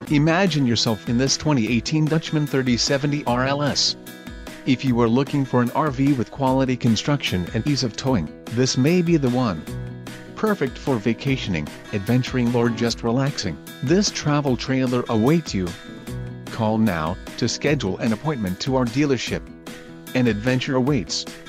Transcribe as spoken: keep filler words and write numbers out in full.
Imagine yourself in this twenty eighteen Dutchmen thirty seventy R L S. If you are looking for an R V with quality construction and ease of towing, this may be the one. Perfect for vacationing, adventuring or just relaxing, this travel trailer awaits you. Call now to schedule an appointment to our dealership. An adventure awaits.